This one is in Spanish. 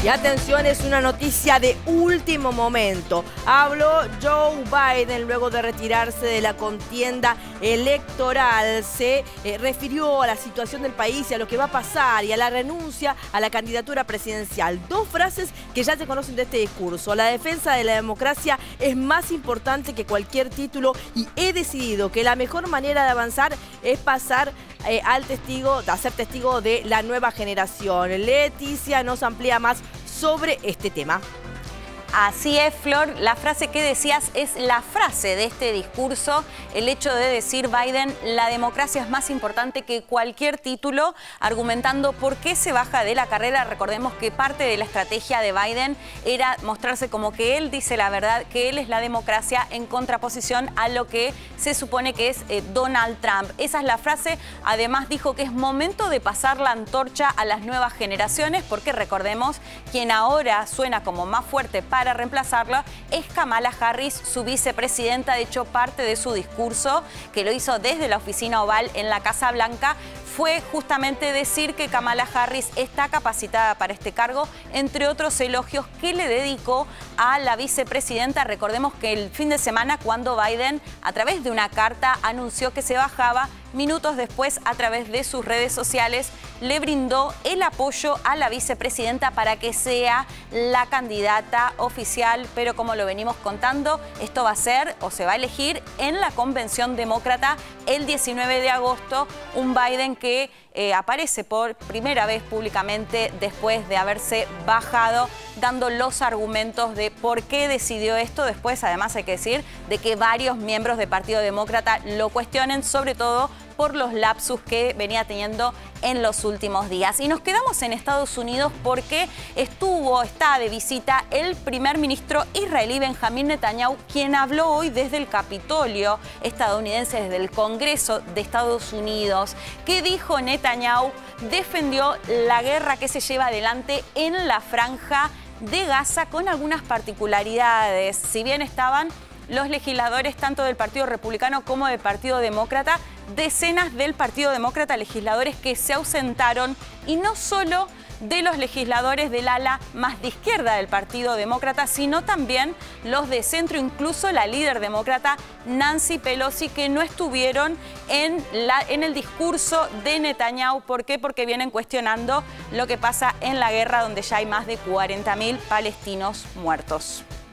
Y atención, es una noticia de último momento. Habló Joe Biden luego de retirarse de la contienda electoral. Se refirió a la situación del país y a lo que va a pasar y a la renuncia a la candidatura presidencial. Dos frases que ya se conocen de este discurso. La defensa de la democracia es más importante que cualquier título y he decidido que la mejor manera de avanzar es pasar a ser testigo de la nueva generación. Leticia nos amplía más sobre este tema. Así es, Flor, la frase que decías es la frase de este discurso, el hecho de decir Biden, la democracia es más importante que cualquier título, argumentando por qué se baja de la carrera. Recordemos que parte de la estrategia de Biden era mostrarse como que él dice la verdad, que él es la democracia en contraposición a lo que se supone que es Donald Trump. Esa es la frase. Además dijo que es momento de pasar la antorcha a las nuevas generaciones, porque recordemos, quien ahora suena como más fuerte para reemplazarla es Kamala Harris, su vicepresidenta. De hecho, parte de su discurso, que lo hizo desde la oficina oval en la Casa Blanca, fue justamente decir que Kamala Harris está capacitada para este cargo, entre otros elogios que le dedicó a la vicepresidenta. Recordemos que el fin de semana, cuando Biden, a través de una carta, anunció que se bajaba, minutos después, a través de sus redes sociales, le brindó el apoyo a la vicepresidenta para que sea la candidata oficial. Pero como lo venimos contando, esto va a ser o se va a elegir en la convención demócrata el 19 de agosto, un Biden que aparece por primera vez públicamente después de haberse bajado, dando los argumentos de por qué decidió esto. Después, además, hay que decir de que varios miembros del Partido Demócrata lo cuestionen, sobre todo por los lapsus que venía teniendo en los últimos días. Y nos quedamos en Estados Unidos porque está de visita el primer ministro israelí Benjamín Netanyahu, quien habló hoy desde el Capitolio estadounidense, desde el Congreso de Estados Unidos. ¿Qué dijo Netanyahu? Defendió la guerra que se lleva adelante en la Franja de Gaza con algunas particularidades. Si bien estaban los legisladores tanto del Partido Republicano como del Partido Demócrata, decenas del Partido Demócrata, legisladores que se ausentaron, y no solo de los legisladores del ala más de izquierda del Partido Demócrata, sino también los de centro, incluso la líder demócrata Nancy Pelosi, que no estuvieron en el discurso de Netanyahu. ¿Por qué? Porque vienen cuestionando lo que pasa en la guerra, donde ya hay más de 40.000 palestinos muertos.